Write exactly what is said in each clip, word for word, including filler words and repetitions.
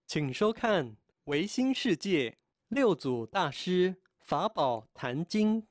请收看《维新世界》六祖大师法宝坛经。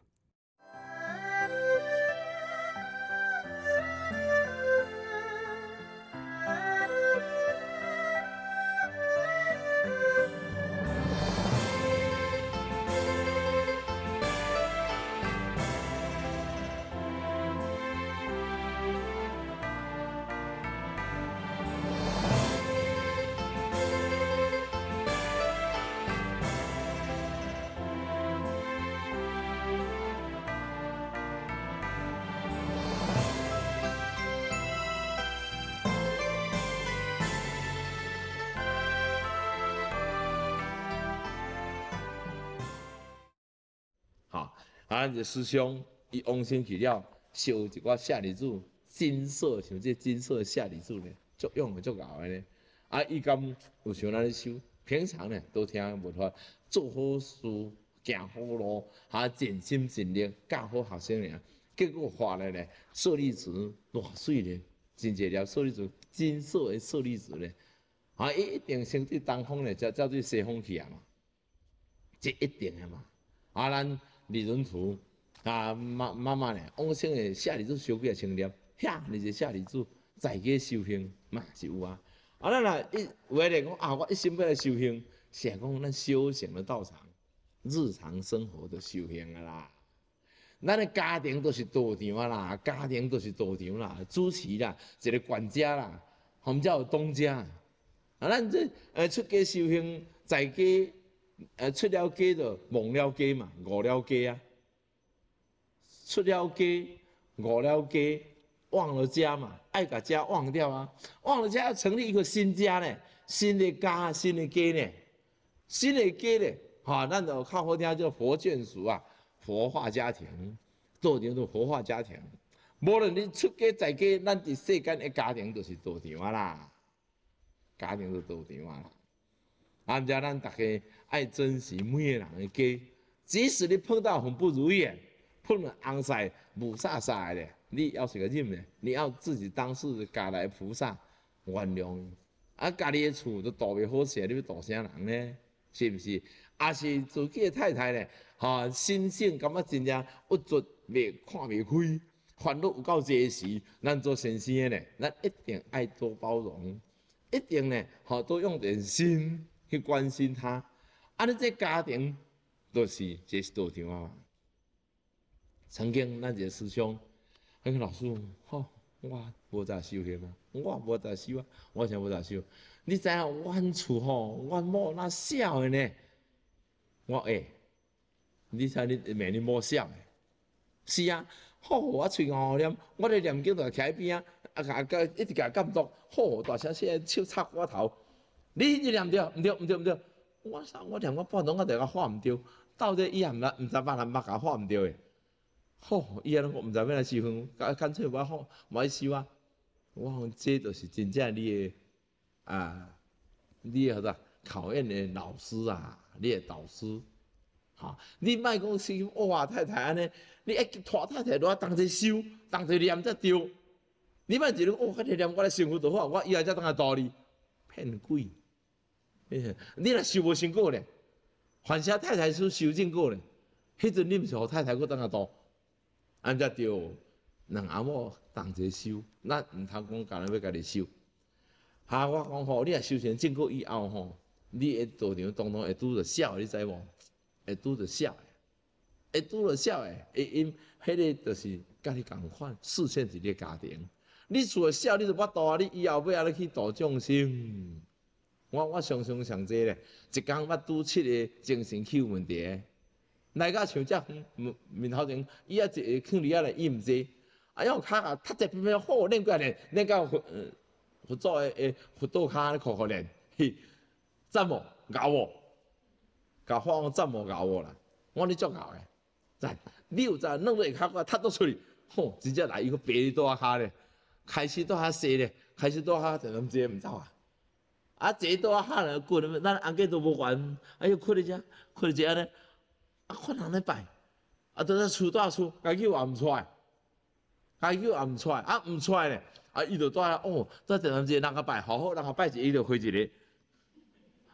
好，啊，这师兄伊往生去了，烧一寡舍利子，金色像这金色舍利子咧，足用的足牛的咧。啊，伊敢有像咱咧修，平常咧都听无法做好事、行好路，哈、啊，尽心尽力教好学生尔。结果发来咧，舍利子偌水咧，真济粒舍利子，金色的舍利子咧，啊，伊一定先对东方咧，才才对西方去啊嘛，这一定的嘛。啊，咱理论图啊，慢慢慢咧，往生的舍利子烧几啊千粒，遐尼个舍利子在家修行嘛是有啊。啊，咱若一有诶人讲啊，我一心要来修行，是讲咱修行的道场，日常生活的修行啊啦。咱的家庭都是道场啊啦，家庭都是道场啦，主持啦，一个管家啦，我们叫东家。啊，咱这呃出家修行，在家。呃，出了家就忘了家嘛，误了家啊。出了家，误了家，忘了家嘛，爱把家忘掉啊。忘了家要成立一个新家呢，新的家，新的家呢，新的家呢，哈、啊，咱就靠好听叫佛眷属啊，佛化家庭，道场都佛化家庭。无论你出家在家，咱伫世间的家庭就是道场啊啦，家庭就道场啊啦。啊，遮咱大家爱珍惜每个人的家，即使你碰到很不如意，碰到红晒、无煞煞的，你要是个忍呢，你要自己当是家来菩萨原谅。啊，家己的厝都住袂好势，你要度啥人呢？是不是？啊是自己的太太呢？哈、啊，心性感觉真正郁卒袂看袂开，烦恼有够济时，咱做先生的呢，咱一定爱多包容，一定呢，哈、啊，多用点心。去关心他，啊！你这家庭都是这是道场啊。曾经咱一个师兄，迄个老师，吼、哦，我无在修行啊，我无在修啊，我想无在修。你知影阮厝吼，阮某那小的呢？我诶、欸，你猜你明你某小的？是啊，好，我喙红念，我咧念经就徛喺边啊，啊甲一直甲监督，好大声声手插我头。你一念对，唔对，唔对，唔对。我我念我半拢我大家画唔对，到底伊也唔唔知别人捌甲画唔对诶。吼，伊安尼我唔知要来修行，干干脆我好我爱修啊。我讲这就是真正你诶啊，你诶啥考验诶老师啊，你诶导师。哈，你莫讲是哇太太安尼，你一拖太太落当者修，当者念才对。你莫一个哦，我念我来幸福就好，我以后才当来道理，骗鬼。你若修无成果咧，凡是太太是修正果咧，迄阵你毋是互太太搁当下度，安则对，人阿某同齐修，咱毋通讲家人要家己修。哈，我讲吼，你若修成正果以后吼，你诶道场当中会拄着笑，你知无？会拄着笑诶，会拄着笑诶，会因迄个就是甲你共款，视线一个家庭。你除了笑，你就捌度啊！你以后要安尼去度众生。我我常常上济咧，一工捌拄七个精神起有问题诶，来甲像遮面面头前，伊啊一囥伫遐咧，伊毋济，啊用骹啊踢踢乒乒好练过来练，练到佛呃佛祖诶诶佛道骹咧，苦苦练，嘿，赞无咬我，甲法王赞无咬我啦，我你足咬诶，赞，你有在弄落骹我踢倒出去，吼，真正来一个白倒骹咧，开始倒遐细咧，开始倒遐就咁济毋走啊。啊，坐倒啊下来滚，咱红家都无管，哎呦，困咧遮，困咧遮咧，啊，看人咧摆，啊，倒在厝大厝，家叫也毋出来，家叫也毋出来，啊，毋出来咧，啊，伊就倒来，哦，倒一阵子人甲摆，好好人甲摆一个，伊就回一个，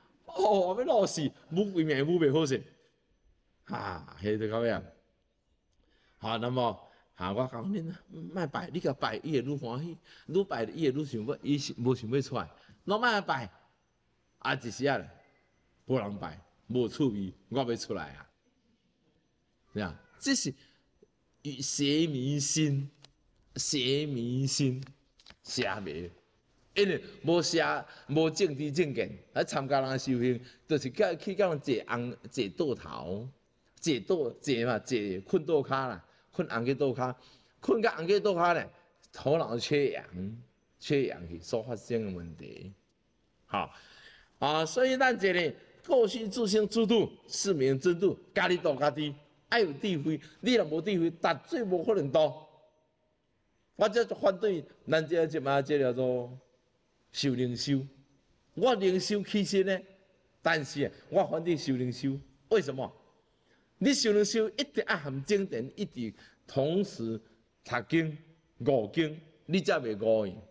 哦，要老死，母为命母袂好势，哈，迄就咁样。好，那么哈，我讲恁莫拜，你甲拜，伊会愈欢喜，愈拜伊会愈想要，伊是无想要出来，拢莫拜，啊，一时啊咧，无人拜，无趣味，我要出来啊，对啊，这是邪迷信，邪迷信，邪迷。因为无邪无政治正见，来参加人修行，就是去去甲人坐红坐倒头，坐倒坐嘛坐困倒骹啦，困红去倒骹，困甲红去倒骹咧，头脑缺氧，缺氧去所发生的问题。好啊，所以咱这里过去自性自度，是名真度，家己度家己，爱有智慧，你若无智慧，绝对无可能度。我这就反对咱这即马这叫做。修灵修，我灵修其实呢，但是我反对修灵修。为什么？你修灵修一定要含精神，一直同时读经、悟经，你才袂误去。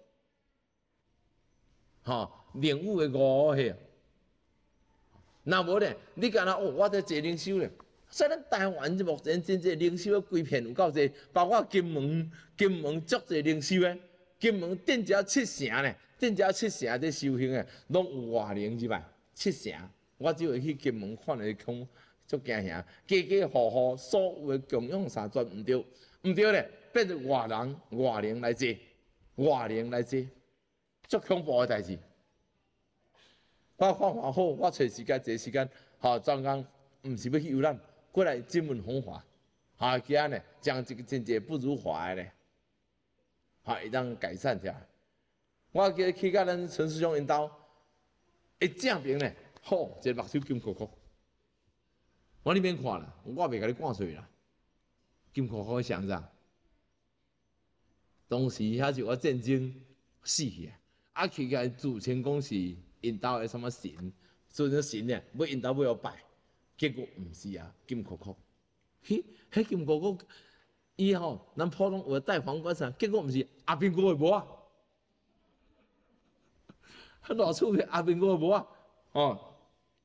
吼，领悟的悟去。那无咧，你干那哦，我在坐灵修咧。所以咱台湾目前真正灵修的规片有够济，包括金门、金门足济灵修的，金门顶只七成咧。真正七成在修行诶，拢有外灵入来，七成。我只会去金门看咧，恐足惊吓，家家户户所有诶供养三尊毋对，毋对咧，变成外人、外灵来坐，外灵来坐，足恐怖诶代志。我看看好，我找时间，找时间，吼，专工毋是要去游览，过来金门弘法，哈，其他呢，将这个境界不如法诶咧，哈，会当改善起来。我记去甲咱陈师兄因兜，一正面咧，好，一个目睭金箍箍。我你免看啦，我袂甲你赶出去啦。金箍箍想啥？当时遐是我战争死去啊，啊去甲自称讲是因兜的什么神，所以神咧要因兜要我拜，结果毋是啊，金箍箍。嘿，迄金箍箍，伊吼，咱普通有戴皇冠啥，结果毋是阿兵哥的无啊。偌厝阿兵哥无啊，哦，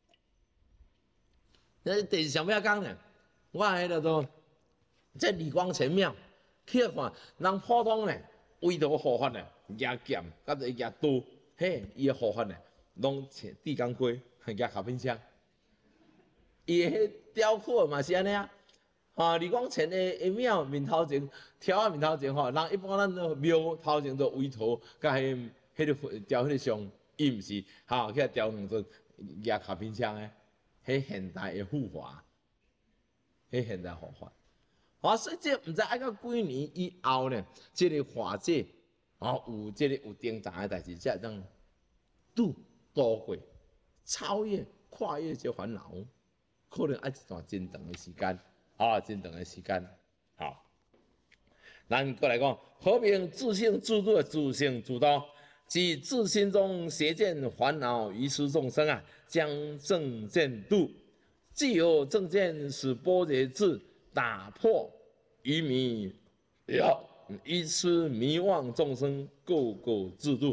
那第上尾讲呢，我迄个做这李光前庙去看，人普通呢，为着护法呢，拿剑，甲着拿刀，嘿，伊个护法呢，拢穿地钢盔，拿卡宾枪，伊个迄雕刻嘛是安尼啊，啊，李光前的庙面头前，条啊面头前吼，人一般咱庙头前都围头，甲迄迄个雕迄个像。伊毋是，吼，去调两阵拿卡宾枪诶，迄现代诶护法，迄现代护法。啊，所以这毋知爱到几年以后呢，即、这个法界哦有即个有登场诶代志，才会当度度过、超越、跨越这烦恼，可能爱一段真长诶时间，啊，真长诶时间，好。咱过来讲，何名自性自度、自性自度？即自心中邪见烦恼愚痴众生啊，将正见度，既有正见，使般若智打破愚迷了，愚痴迷妄众生，个个自度。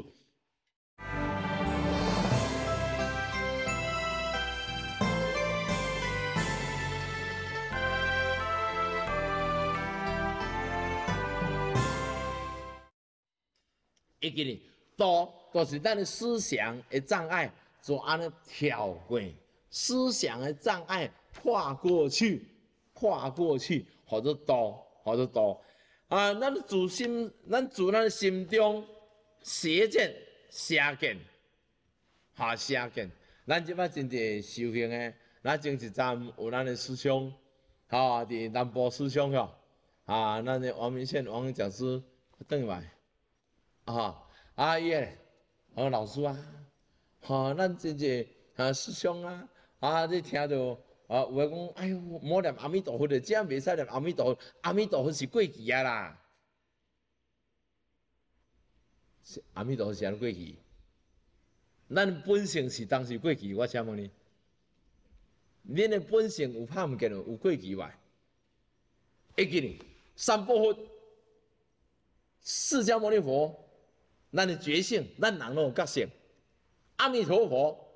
会记哩。度就是咱的思想的障碍，就安尼跳过思想的障碍，跨过去，跨过去，或者度，或者度啊！咱自心，咱自咱心中邪见、邪见，哈邪见。咱即摆真正修行的，咱前一站有咱的师兄，哈，伫南部师兄吼，啊，咱的王明宪王讲师转来，啊。啊，伊个，哦，老师啊，吼、哦，咱真正啊师兄啊，啊，你听到啊，有诶讲，哎哟，莫念阿弥陀佛的，这样袂使念阿弥陀佛，阿弥陀佛是过去啊啦，是阿弥陀佛是安过去，咱本性是当时过去，我请问你，恁的本性有拍毋见有过去伐？会记哩，三部佛，释迦牟尼佛。咱的觉性，咱人拢有觉性。阿弥陀佛，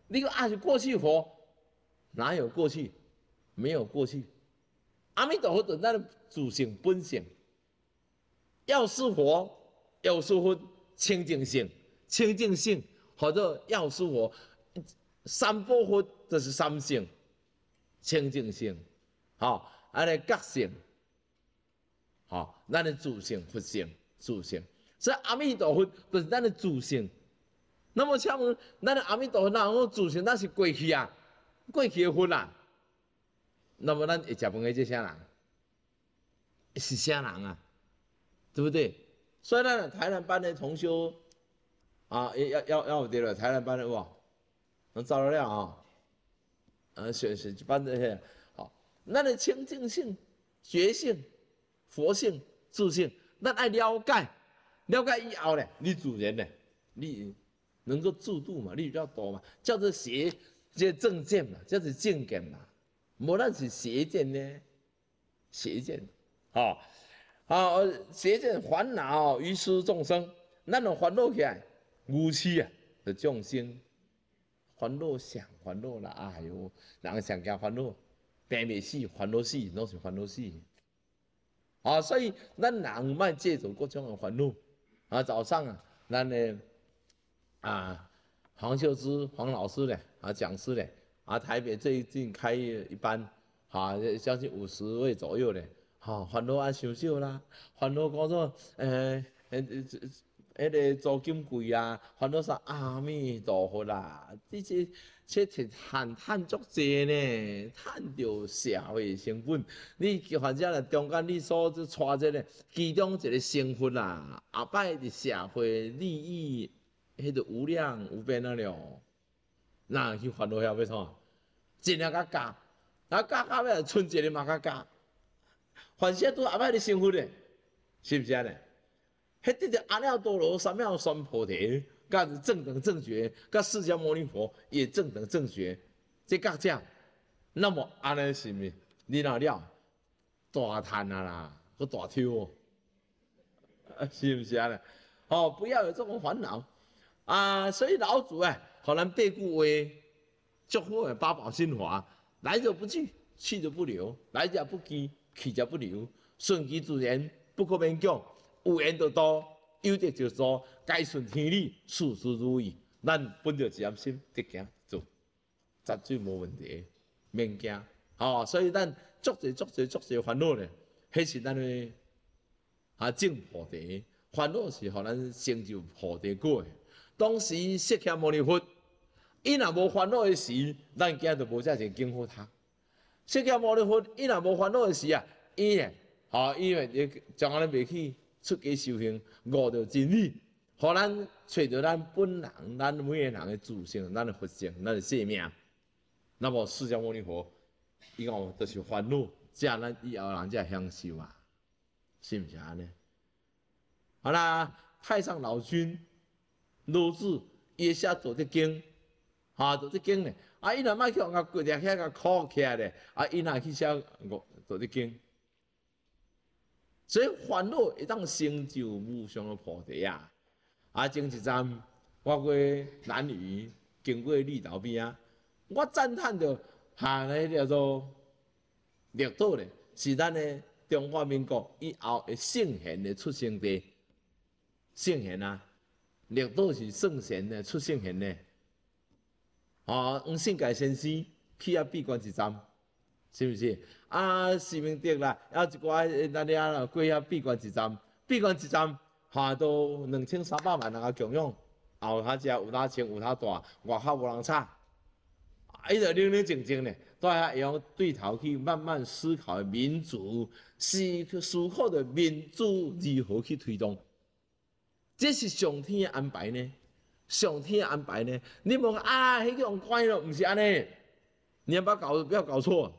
你讲啊是过去佛，哪有过去？没有过去。阿弥陀佛的咱的自性本性，药师佛、药师佛清净性、清净性，或者药师佛三宝佛就是三性，清净性，吼，安尼觉性，吼，咱的自性、佛性、自性，所以阿弥陀佛就是咱的自性。那么请问，咱的阿弥陀佛哪有自性？咱是过去啊，过去的佛啊。那么咱会食饭的这啥人？是啥人啊？对不对？所以咱台南班的同修啊，要要要有对了，台南班的哇，能找得了啊？啊，选选一般的些好，咱的清净性、觉性、佛性、自性，咱爱了解，了解以后呢，你自然呢，你能够自度嘛，你比较多嘛，叫做邪，这正见嘛，叫做正见嘛。无咱是邪见呢，邪见，吼、哦，啊，邪见烦恼于斯众生，咱有烦恼起来，愚痴啊，就众生烦恼想烦恼啦，哎哟，人上惊烦恼，病未死，烦恼死，拢是烦恼死。啊，所以咱人莫借助各种的烦恼。啊，早上啊，咱的啊黄秀芝黄老师呢，啊讲师呢。啊，台北最近开一班，哈、啊，将近五十位左右的，哈、啊，烦恼啊伤少啦，烦恼讲做，诶、欸，迄、那个租金贵啊，烦恼啥阿弥陀佛啦，这些这摕赚赚足济呢，赚着社会成本。你反正啦，中间你所带这个其中一个成分啦，后摆的社会利益，迄个无量无边啊了，哪去烦恼遐要创？尽量甲加，啊加加要剩一个嘛甲加，凡事都后摆的成分咧，是不是安尼？迄得着阿耨多罗三藐三菩提，甲正等正觉，甲释迦牟尼佛也正等正觉，这甲这，那么安尼是毋是？你若了大叹啊啦，搁大抽哦，是不是安尼？哦，不要有这种烦恼啊！所以老祖啊，互咱八句话。祝福的八宝心华，来者不拒，去者不留；来者不拒，去者不留。顺其自然，不可勉强。有缘就多，有得就做，该顺天理，事事如意。咱本着一颗心，直行做，绝对无问题，免惊。哦，所以咱足侪足侪足侪烦恼咧，迄是咱的啊正菩提。烦恼是互咱成就菩提果的。当时释迦牟尼佛。伊若无烦恼的时，咱今就无遮侪经好读。释迦牟尼佛，伊若无烦恼的时啊，伊呢，吼，伊会将咱袂去出家修行，悟到真理，互咱找到咱本人，咱每个人的自性，咱的佛性，咱的生命。那么释迦牟尼佛，伊讲就是烦恼，这样咱以后人才享受啊，是毋是安尼？好啦，太上老君、老子也写做的经。啊，做啲经咧，啊，伊若莫去互甲跪伫遐甲哭起来咧，啊，伊若去写我做啲经，所以烦恼会当成就无上的菩提啊！啊，前一站我过南屿，经过绿岛边啊，我赞叹着下个叫做绿岛咧，是咱的中华民国以后的圣贤的出生地。圣贤啊，绿岛是圣贤的出圣贤的。啊，黄信介先生去遐闭关一站，是不是？啊，施明德啦，还有一寡咱遐啦，过遐闭关一站，闭关一站，下到两千三百万人啊供养，后下只有他清有他大，外口无人吵，伊就冷冷静静咧，在遐用对头去慢慢思考民主，思思考的民主如何去推动，这是上天的安排呢？上天安排呢？你无啊，迄种关了，不是安尼。你要不要搞，不要搞错。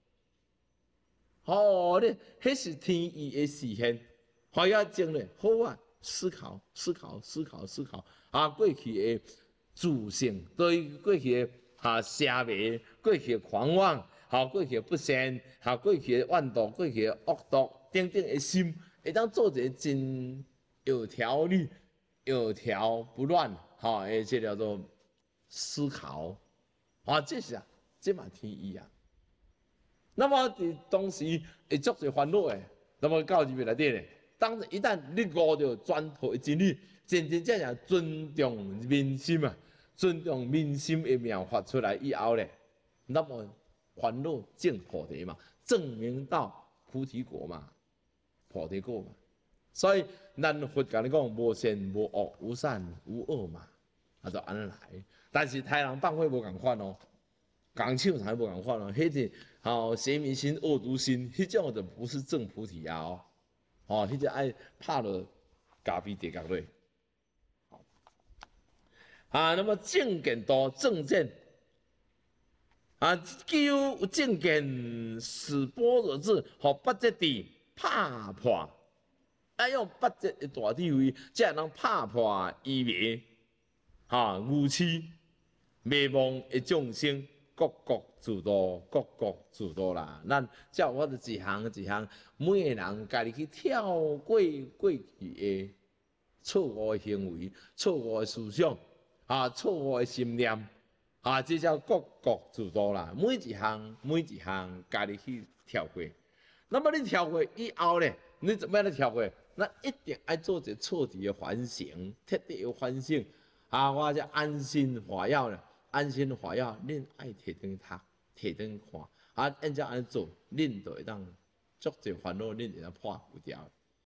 哦，你迄是天意的实现。好要精咧，好啊，思考，思考，思考，思考。啊，过去的自性，对过去的啊邪迷，过去的狂妄，啊过去的不善，啊过去的妄毒，过去的恶毒，等等的心，会当做一个真有条理、有条不乱。好，诶，这叫做思考， 啊，这是啊，这嘛天意啊。那么伫当时会足侪烦恼诶，那么到入面内底咧，当一旦你悟着传统诶真理，真真正正尊重民心啊，尊重民心诶妙法出来以后咧，那么烦恼证菩提嘛，证明到菩提果嘛，菩提果嘛。所以咱佛教你讲无善无恶，无善无恶嘛，啊就安尼来。但是豺狼放火无共款哦，共抢才无共款哦，迄个吼邪迷心、恶毒心，迄种就不是正菩提啊哦，哦，迄个爱拍落咖啡地角落。啊，那么正见多正见，啊，具有正见是般若智，互八则地拍破。要用八则的大智慧，才能拍破愚迷，哈愚痴、迷茫的众生，各各自度，各各自度啦。咱照我的一项一项，每个人家己去跳过过去的错误的行为、错误的思想、啊错误的心念，啊，这叫各各自度啦。每一项每一项家己去跳过。那么你跳过以后咧，你怎么样来跳过？那一定要做一个彻底的反省，彻底的反省。啊，我这安心化药呢，安心化药，恁爱摕灯读，摕灯看，啊，按照安尼做，恁就会当足侪烦恼，恁会当破除掉。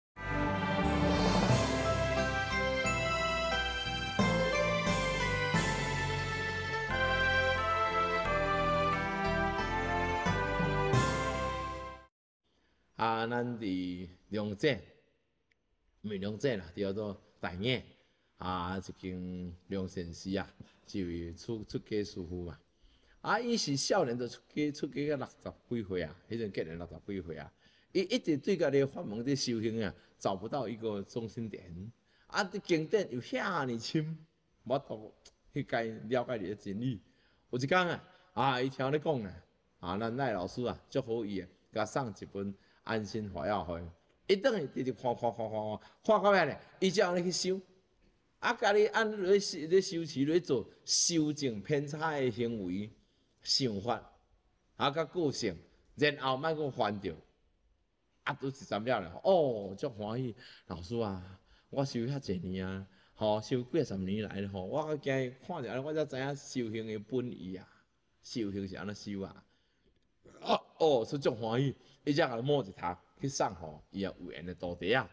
啊，咱伫龙井。闽龙井啦，叫做大眼啊，一间梁先师啊，即位出出家师傅嘛。啊，伊是少年就出家，出家到六十几岁啊，迄阵结年六十几岁啊。伊一直对家己法门在修行啊，找不到一个中心点。啊，啲经典又遐尼深，我都去解了解你的真理。有一天啊，啊，伊听你讲啊，啊，咱赖老师啊，足好伊啊，甲送一本《安心华药会》。一等于直直看看看看看，看到咩咧？伊才安尼去修，啊，家己按咧咧修持咧做修正偏差的行为、想法，啊，甲个性，然后莫阁犯着，啊，都是怎了咧？哦，足欢喜，老师啊，我修遐济年啊，吼，修几十年来咧吼，我今日看着我才知影修行的本意啊，修行是安怎修啊？啊，哦，是足欢喜，伊才甲摸一头。去送互伊啊有缘的徒弟啊，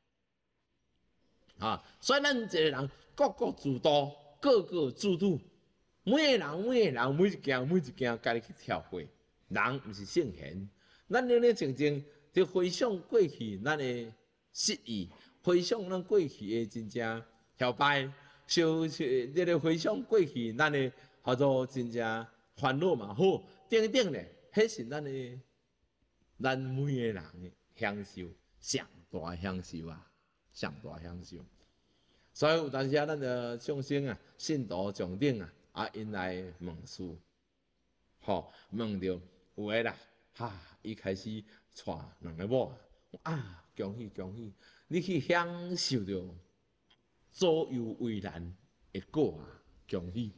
啊，所以咱一个人各各自度，各各自度，每个人每个人每一件每一件家己去跳过。人毋是圣贤，咱认认真真就回想过去咱的失意，回想咱过去的真正摇摆，就这个回想过去咱的叫做真正烦恼嘛好，等等咧，迄是咱的咱每个人的。享受上大享受啊，上大享受。所以有当时啊，咱的众生啊，信徒上顶啊，啊，因来问事，吼，问着有诶啦，哈，伊开始带两个某啊，恭喜恭喜，你去享受着左右为难的果啊，恭喜。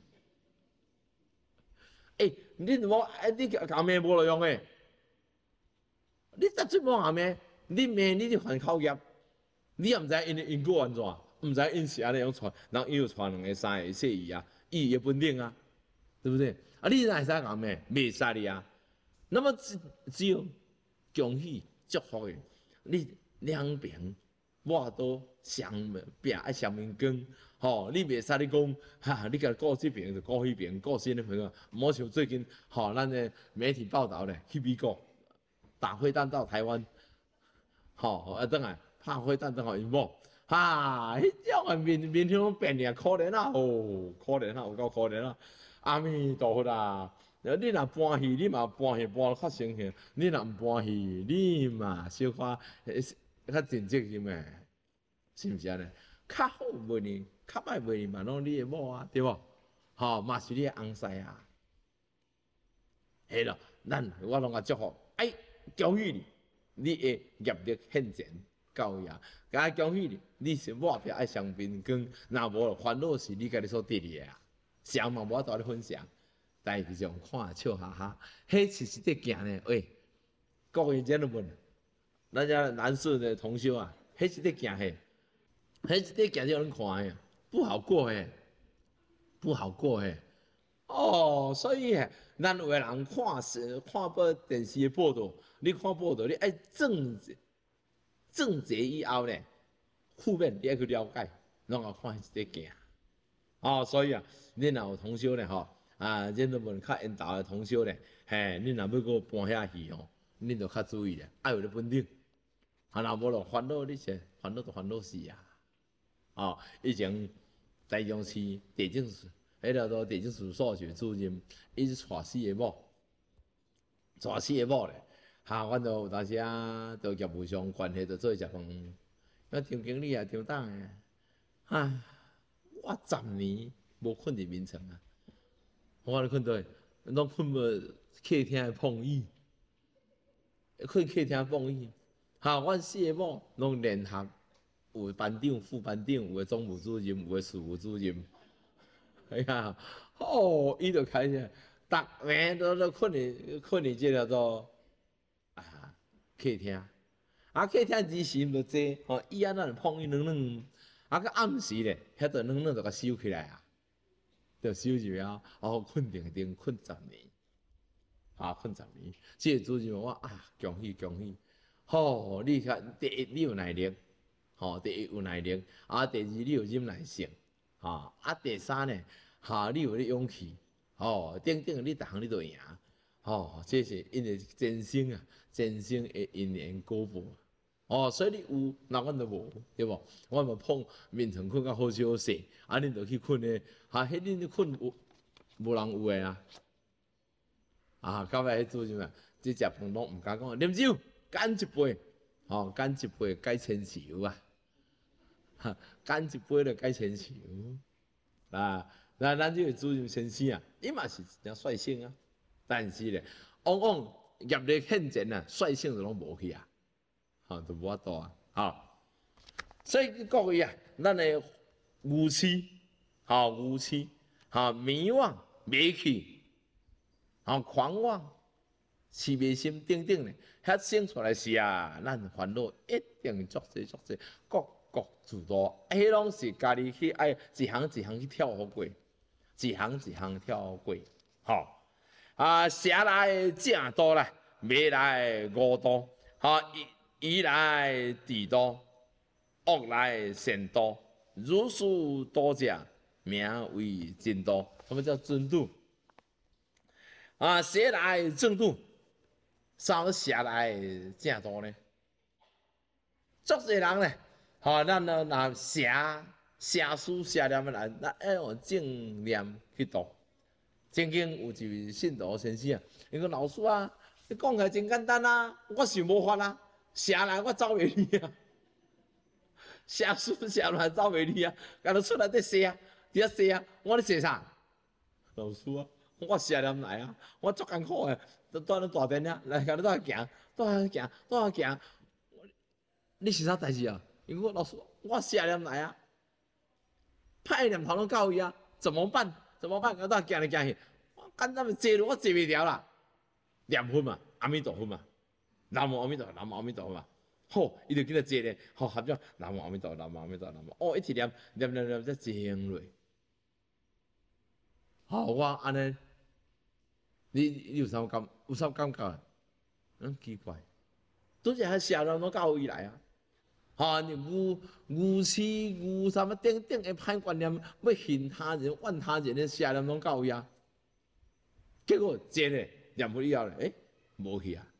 诶、欸，你无哎，你讲咩无路用诶？你得罪无下面，你命你就犯口业，你也毋知因因果安怎，毋知因是安尼样传，人伊有传两个、三个、四个啊，伊也不定啊，对不对？啊，你哪会使讲咩？袂使你啊。那么只只有恭喜祝福的，你两边我都相拼爱相面光，吼、哦，你袂使你讲哈，你甲顾这边就顾迄边，顾新的朋友，莫像最近吼、哦，咱的媒体报道咧，去美国。打飞弹到台湾，吼、哦，啊，等下拍飞弹等下因某，哈，迄种啊面面向变俩可怜啊，哦，可怜啊，有够可怜啊！阿弥陀佛啦，你若欢喜，你嘛欢喜，欢较生气；你若毋欢喜，你嘛小可较真责任诶，是毋是安尼？较好袂呢，较歹袂嘛，拢你诶某啊，对无？吼、哦，嘛是你诶翁婿啊，系咯，咱我拢甲祝福，哎。恭喜你，你的业力现前到呀！甲恭喜你，你是抹撇爱上边光，若无烦恼是你家己所得的啊。谁嘛无法度咧分享， 代志上看笑哈哈，迄是是伫行呢？喂，国语真都问，咱家男士的同修啊，迄是伫行嘿，迄是伫行叫人看嘿，不好过嘿，不好过嘿。哦，所以嘿，咱有个人看是看报电视的报道，你看报道，你爱正正解以后呢，负面你爱去了解，拢要看是伫行。哦，所以啊，恁若有同修呢吼，啊，恁都问较缘投的同修呢，嘿，恁若要搁搬遐去吼，恁就较注意咧，爱有咧稳定。啊，若无咯烦恼，你说烦恼就烦恼死啊！哦，以前台中市地政署，迄条做地政署所是主任，伊是带四个某，带四个某咧，哈，阮就有当时啊，就业务上关系，就做食饭，那张经理啊，张董诶，唉。我十年无困伫眠床啊！我咧困倒，拢困无客厅的碰椅，困客厅碰椅。哈，阮四个某拢联合，有班长、副班长，有个总务主任，有个事务主任。哎呀，哦，伊就开始，逐暝都都困伫困伫即个做啊客厅，啊客厅之时就坐，吼椅仔咱碰椅软软。啊，个暗时咧，遐个软软就甲收起来啊，就收入了，哦，困定定困十年，啊，困十年。即个主任我啊，恭喜恭喜，吼、哦，你看第一你有耐力，吼、哦，第一有耐力，啊，第二你有忍耐性，啊，啊，第三呢，哈、啊，你有咧勇气，吼、哦，等等你逐项你都赢，吼、哦，这是因为真心啊，真心的因缘果报。哦，所以你有，那阮就无，对无？阮嘛碰眠床困到好少势，啊，恁就去困咧，哈，迄恁困有无人有诶啊？啊，到尾迄主任啊，即食饭拢毋敢讲，啉酒干一杯，吼、哦，干一杯解千愁啊，哈，干一杯就解千愁。啊，那咱即个主任先生啊，伊嘛是真率性啊，但是咧，往往业力现前啊，率性就拢无去啊。吼，就无法度啊！吼，所以各位啊，咱的牛痴，吼牛痴，吼迷惘、迷气，吼狂妄、痴迷心等等咧，遐生出来是啊，咱烦恼一定足济足济，各各诸多，迄拢是家己去爱一项一项去跳好过，一项一项跳好过，吼啊，邪来正多啦，迷来恶多，吼伊。宜来智多，恶来善多，如是多者，名为真多。什么叫真度？啊，邪来正度，啥邪来正多呢？足侪人咧，吼，咱呢若邪邪思邪念的人，咱要用正念去度。曾经有一位信徒先生啊，伊讲老师啊，你讲起来真简单啊，我想无法啊。写来我走袂离啊，写书写来走袂离啊，干到出来在写啊，伫遐写啊，我咧写啥？老师啊，我写念来啊，我足艰苦诶，都蹛咧大殿啊，来干到蹛行，蹛行，蹛行，你是啥代志啊？因为我老师，我写念来啊，歹念头拢到伊啊，怎么办？怎么办？干到行来行去，我简单咪坐落，我坐袂牢啦，念佛嘛，阿弥陀佛嘛。南无阿弥陀佛，南无阿弥陀佛嘛，好，伊就记得坐咧，好合掌，南无阿弥陀佛，南无阿弥陀佛，南无，哦，一直念念念念，再静落。好，我安尼，你你有啥感有啥感觉？嗯，奇怪，都是遐邪人拢到伊来啊！哈，你无无痴无什么等等的歹观念，要恨他人、怨他人的邪人拢到伊啊！结果坐咧念佛以后咧，诶，无去啊！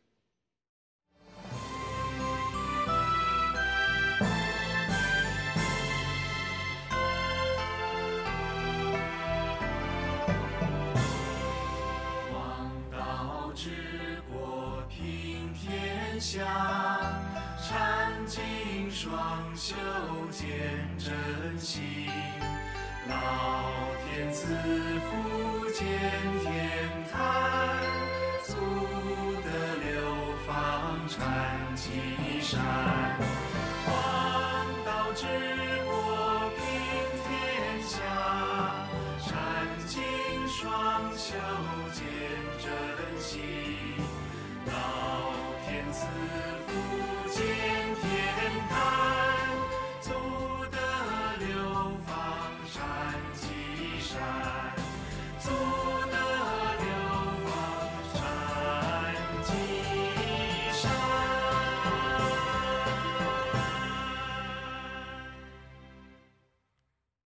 禅尽双修见真心，老天赐福见天坛，足得流芳禅机山。王道治国平天下，禅尽双修真心，老天赐福见。